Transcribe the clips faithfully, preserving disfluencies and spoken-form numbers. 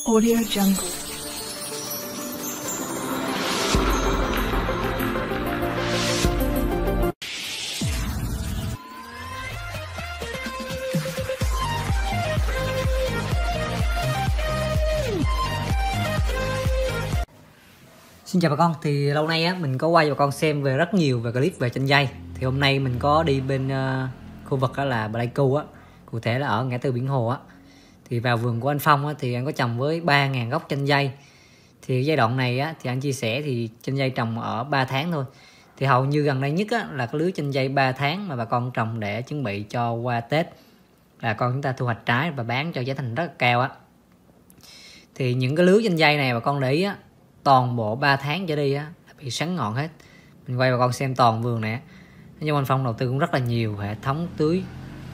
Audio Jungle. Xin chào bà con, thì lâu nay á mình có quay cho bà con xem về rất nhiều về clip về chanh dây. Thì hôm nay mình có đi bên uh, khu vực đó là Pleiku á, cụ thể là ở ngã tư Biển Hồ á. Thì vào vườn của anh Phong á, thì anh có trồng với ba nghìn gốc chanh dây. Thì giai đoạn này á, thì anh chia sẻ thì chanh dây trồng ở ba tháng thôi. Thì hầu như gần đây nhất á, là cái lứa chanh dây ba tháng mà bà con trồng để chuẩn bị cho qua Tết, là con chúng ta thu hoạch trái và bán cho giá thành rất là cao á. Thì những cái lứa chanh dây này bà con để ý á, toàn bộ ba tháng trở đi á là bị sắn ngọn hết. Mình quay bà con xem toàn vườn nè. Nhưng anh Phong đầu tư cũng rất là nhiều hệ thống tưới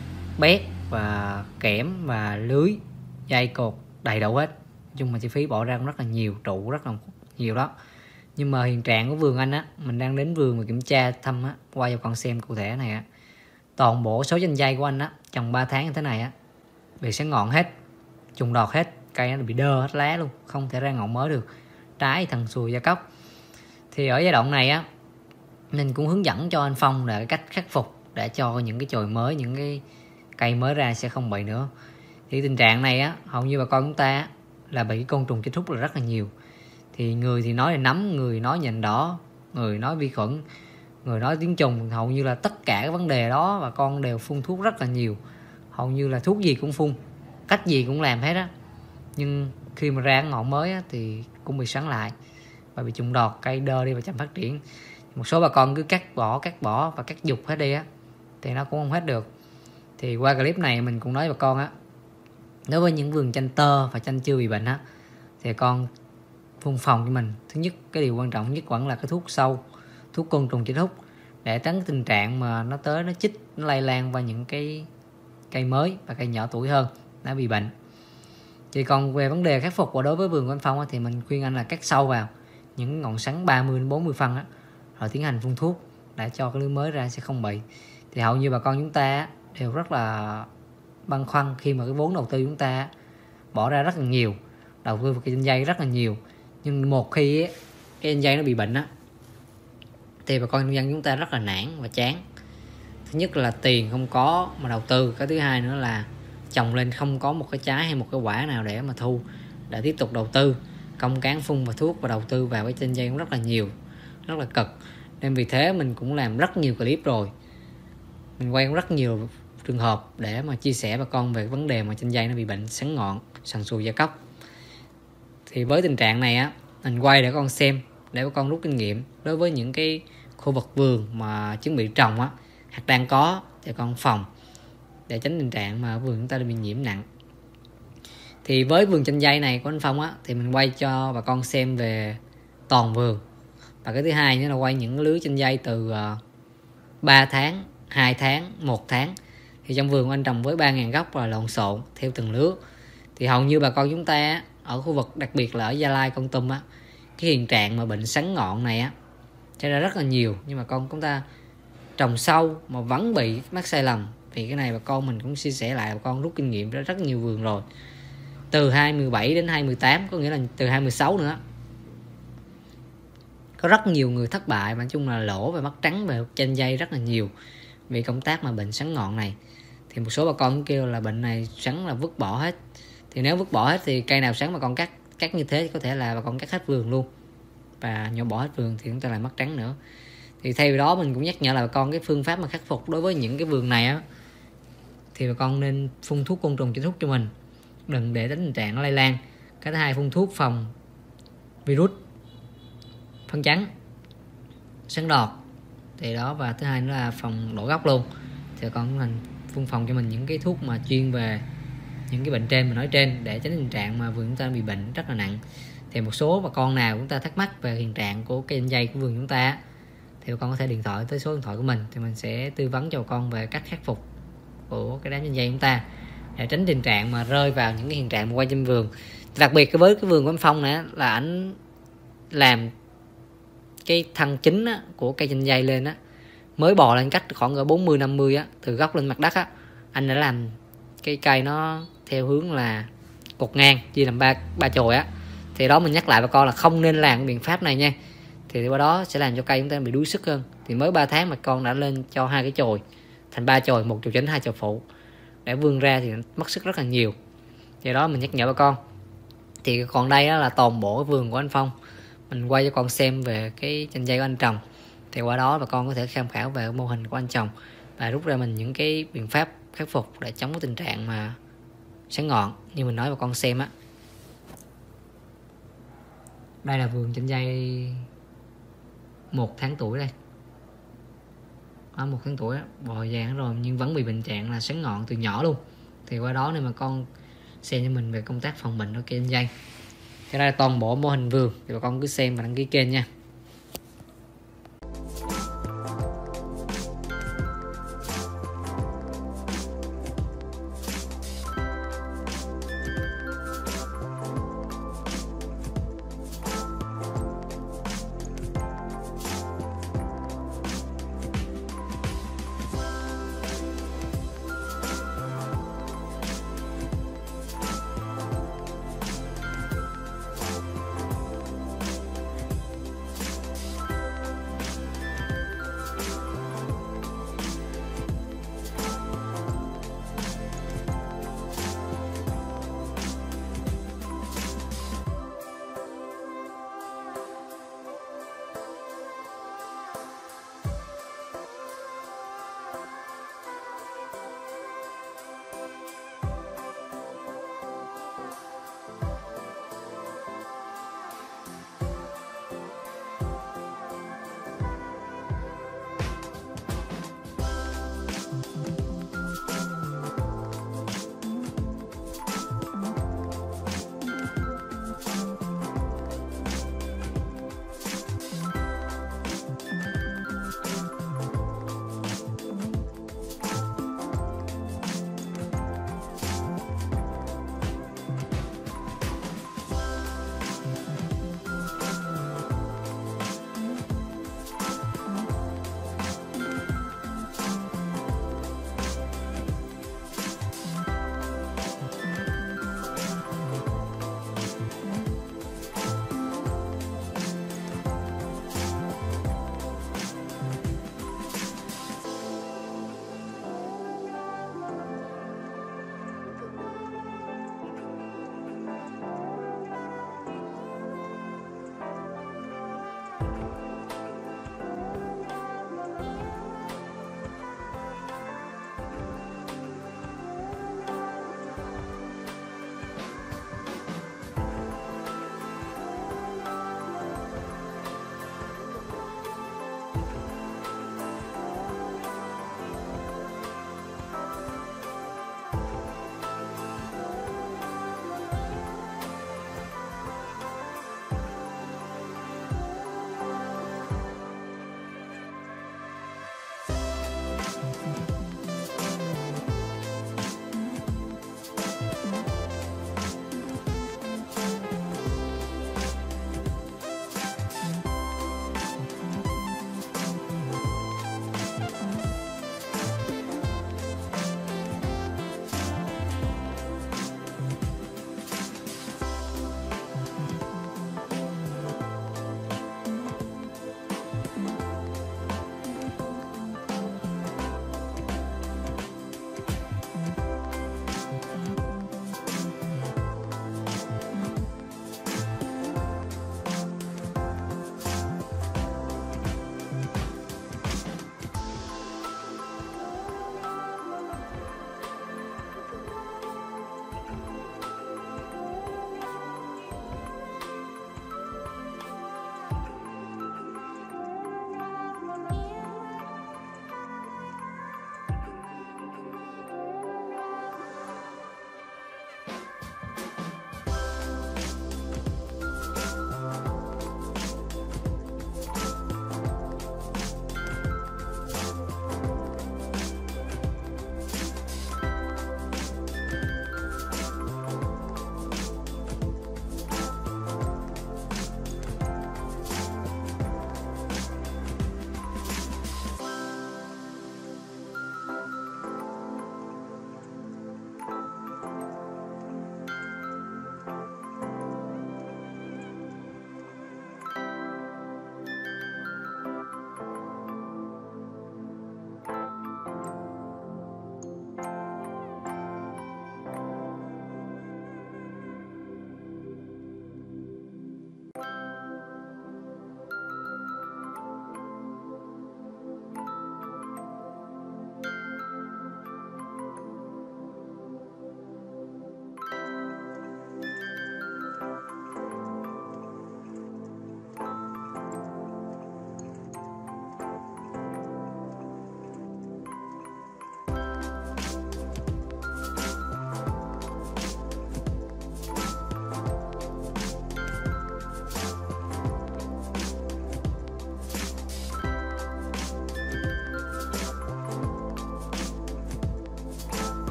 bét và kẽm và lưới dây cột đầy đủ hết. Nói chung mà chi phí bỏ ra cũng rất là nhiều, trụ rất là nhiều đó. Nhưng mà hiện trạng của vườn anh á, mình đang đến vườn và kiểm tra thăm á, quay cho con xem cụ thể này á. Toàn bộ số chanh dây của anh á, trồng ba tháng như thế này á, bị sắn ngọn hết, trùng đọt hết, cây nó bị đơ hết lá luôn, không thể ra ngọn mới được. Trái thằng xùi da cóc. Thì ở giai đoạn này á, mình cũng hướng dẫn cho anh Phong là cách khắc phục để cho những cái chồi mới, những cái cây mới ra sẽ không bị nữa. Thì tình trạng này á, hầu như bà con chúng ta là bị côn trùng chích hút là rất là nhiều. Thì người thì nói là nấm, người nói nhện đỏ, người nói vi khuẩn, người nói tiếng trùng, hầu như là tất cả các vấn đề đó bà con đều phun thuốc rất là nhiều. Hầu như là thuốc gì cũng phun, cách gì cũng làm hết á. Nhưng khi mà ra ngọn mới á, thì cũng bị sắn lại và bị trùng đọt, cây đơ đi và chậm phát triển. Một số bà con cứ cắt bỏ cắt bỏ và cắt dục hết đi á, thì nó cũng không hết được. Thì qua clip này mình cũng nói với bà con á, đối với những vườn chanh tơ và chanh chưa bị bệnh á, thì con phun phòng cho mình. Thứ nhất, cái điều quan trọng nhất vẫn là cái thuốc sâu, thuốc côn trùng chích hút, để tránh tình trạng mà nó tới nó chích, nó lây lan qua những cái cây mới và cây nhỏ tuổi hơn nó bị bệnh. Thì còn về vấn đề khắc phục và đối với vườn của anh Phong á, thì mình khuyên anh là cắt sâu vào những ngọn sắn ba mươi đến bốn mươi phân á, rồi tiến hành phun thuốc để cho cái lứa mới ra sẽ không bị. Thì hầu như bà con chúng ta đều rất là băn khoăn khi mà cái vốn đầu tư chúng ta bỏ ra rất là nhiều, đầu tư vào cái chanh dây rất là nhiều, nhưng một khi ấy, cái chanh dây nó bị bệnh á, thì bà con nông dân chúng ta rất là nản và chán. Thứ nhất là tiền không có mà đầu tư, cái thứ hai nữa là trồng lên không có một cái trái hay một cái quả nào để mà thu, để tiếp tục đầu tư công cán phun và thuốc và đầu tư vào cái chanh dây cũng rất là nhiều, rất là cực. Nên vì thế mình cũng làm rất nhiều clip rồi, mình quay rất nhiều trường hợp để mà chia sẻ bà con về cái vấn đề mà chanh dây nó bị bệnh sắn ngọn, sần sùi da cóc. Thì với tình trạng này á, mình quay để con xem, để bà con rút kinh nghiệm đối với những cái khu vực vườn mà chuẩn bị trồng á, hoặc đang có thì con phòng, để tránh tình trạng mà vườn chúng ta bị nhiễm nặng. Thì với vườn chanh dây này của anh Phong á, thì mình quay cho bà con xem về toàn vườn. Và cái thứ hai nữa là quay những lứa chanh dây từ uh, ba tháng, hai tháng, một tháng. Thì trong vườn của anh trồng với ba nghìn gốc là lộn xộn theo từng lứa. Thì hầu như bà con chúng ta ở khu vực, đặc biệt là ở Gia Lai, Kon Tum á, cái hiện trạng mà bệnh sắn ngọn này á xảy ra rất là nhiều. Nhưng mà con chúng ta trồng sâu mà vẫn bị mắc sai lầm. Thì cái này bà con mình cũng chia sẻ lại, bà con rút kinh nghiệm ra rất nhiều vườn rồi. Từ hai mươi bảy đến hai mươi tám, có nghĩa là từ hai mươi sáu nữa, có rất nhiều người thất bại, mà nói chung là lỗ và mất trắng về chanh dây rất là nhiều vì công tác mà bệnh sắn ngọn này. Thì một số bà con cũng kêu là bệnh này sắn là vứt bỏ hết. Thì nếu vứt bỏ hết thì cây nào sắn mà con cắt cắt như thế thì có thể là bà con cắt hết vườn luôn và nhổ bỏ hết vườn, thì chúng ta lại mất trắng nữa. Thì thay vì đó mình cũng nhắc nhở là bà con cái phương pháp mà khắc phục đối với những cái vườn này á, thì bà con nên phun thuốc côn trùng chích hút cho mình, đừng để đến tình trạng nó lây lan. Cái thứ hai, phun thuốc phòng virus, phân trắng, sắn đọt, thì đó. Và thứ hai nữa là phòng đổ gốc luôn. Thì con mình phun phòng cho mình những cái thuốc mà chuyên về những cái bệnh trên mình nói trên, để tránh tình trạng mà vườn chúng ta bị bệnh rất là nặng. Thì một số bà con nào chúng ta thắc mắc về hiện trạng của cây chanh dây của vườn chúng ta, thì bà con có thể điện thoại tới số điện thoại của mình, thì mình sẽ tư vấn cho bà con về cách khắc phục của cái đám chanh dây chúng ta, để tránh tình trạng mà rơi vào những cái hiện trạng mà quay trên vườn. Đặc biệt với cái vườn của anh Phong này là ảnh làm cái thân chính á, của cây chanh dây lên á, mới bò lên cách khoảng ở bốn mươi năm mươi á, từ gốc lên mặt đất á, anh đã làm cái cây nó theo hướng là cột ngang chia làm ba ba chồi á, thì đó mình nhắc lại bà con là không nên làm cái biện pháp này nha, thì qua đó sẽ làm cho cây chúng ta bị đuối sức hơn. Thì mới ba tháng mà con đã lên cho hai cái chồi thành ba chồi, một chồi chính hai chồi phụ, để vươn ra thì mất sức rất là nhiều. Thì đó mình nhắc nhở bà con. Thì còn đây là toàn bộ cái vườn của anh Phong, mình quay cho con xem về cái chanh dây của anh trồng. Thì qua đó bà con có thể tham khảo về mô hình của anh trồng và rút ra mình những cái biện pháp khắc phục để chống cái tình trạng mà sáng ngọn như mình nói bà con xem á. Đây là vườn chanh dây một tháng tuổi đây, ở một tháng tuổi bò vàng rồi nhưng vẫn bị tình trạng là sáng ngọn từ nhỏ luôn. Thì qua đó nên mà con xem cho mình về công tác phòng bệnh của cây chanh dây. Cái đây là toàn bộ mô hình vườn, thì bà con cứ xem và đăng ký kênh nha.